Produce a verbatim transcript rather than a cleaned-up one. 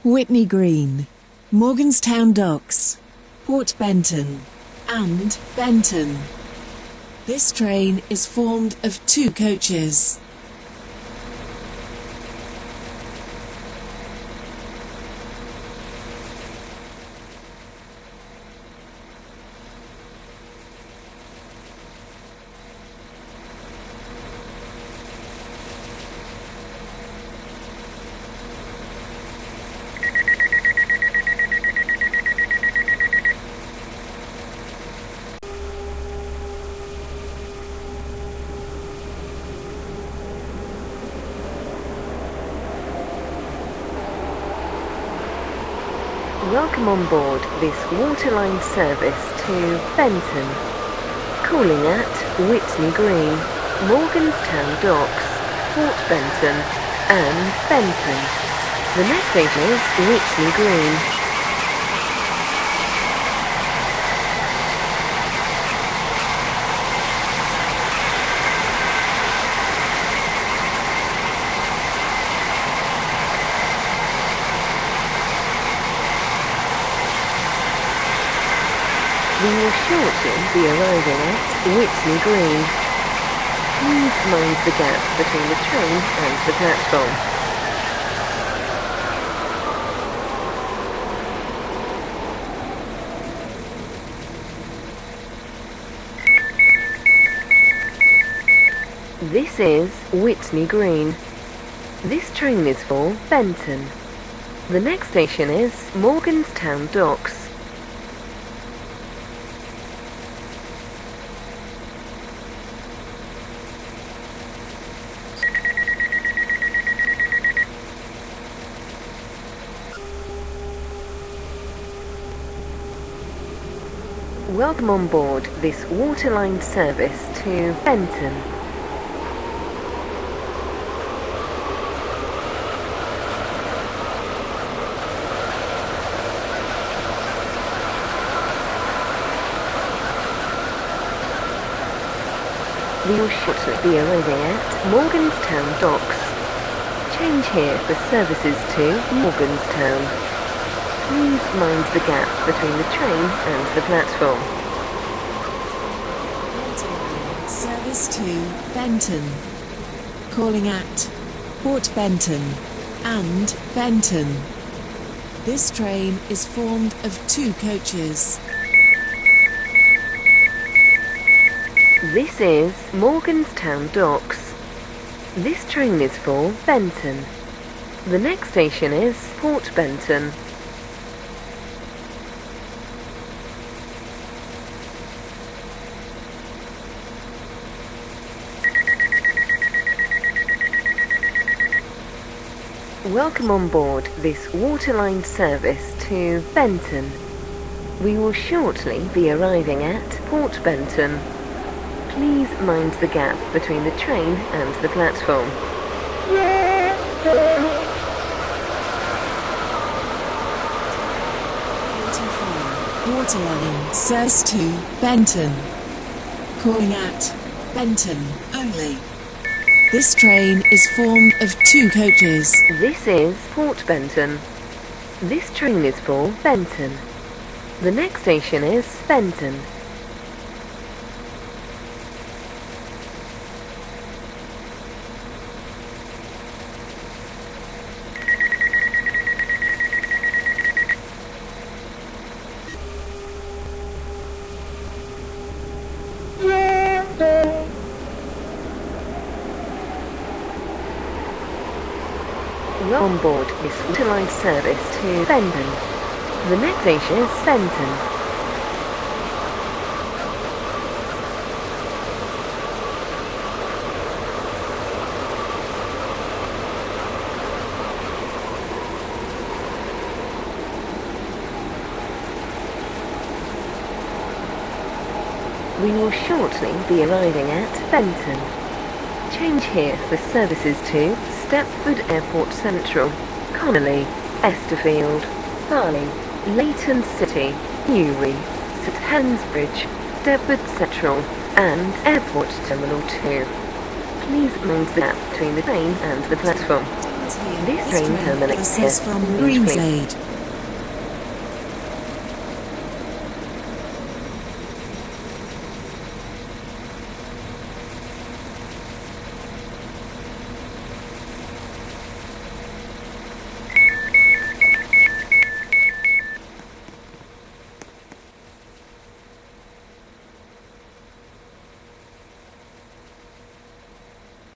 Whitney Green, Morganstown Docks, Port Benton, and Benton. This train is formed of two coaches. Welcome on board this Waterline service to Benton, calling at Whitney Green, Morganstown Docks, Port Benton and Benton. The next station is Whitney Green. We will shortly be arriving at Whitney Green. Please mind the gap between the train and the platform. This is Whitney Green. This train is for Benton. The next station is Morganstown Docks. Welcome on board this Waterline service to Benton. We will shortly be arriving at Morganstown Docks. Change here for services to Morganstown. Please mind the gap between the train and the platform. Waterline service to Benton, calling at Port Benton and Benton. This train is formed of two coaches. This is Morganstown Docks. This train is for Benton. The next station is Port Benton. Welcome on board this Waterline service to Benton. We will shortly be arriving at Port Benton. Please mind the gap between the train and the platform. Waterline service to Benton, calling at Benton only. This train is formed of two coaches. This is Port Benton. This train is for Benton. The next station is Benton. We're on board this Waterline service to Benton. The next station is Benton. We will shortly be arriving at Benton. Change here for services to Stepford Airport Central, Connolly, Esterfield, Farley, Leighton City, Newry, St Helens Bridge, Stepford Central, and Airport Terminal two. Please mind the gap between the train and the platform. This train terminates buses here. from News, please. Greenslade.